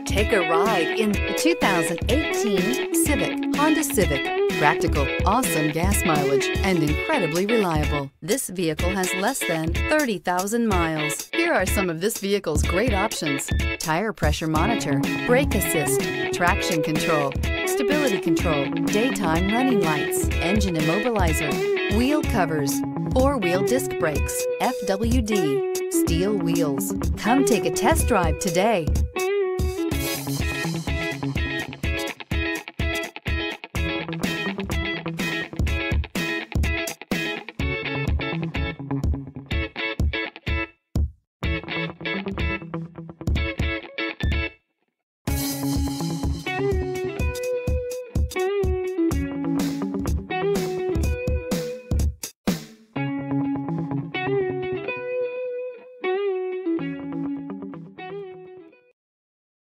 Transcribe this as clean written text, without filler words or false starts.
Take a ride in the 2018 Civic, Honda Civic. Practical, awesome gas mileage, and incredibly reliable. This vehicle has less than 30,000 miles. Here are some of this vehicle's great options: tire pressure monitor, brake assist, traction control, stability control, daytime running lights, engine immobilizer, wheel covers, four-wheel disc brakes, FWD, steel wheels. Come take a test drive today.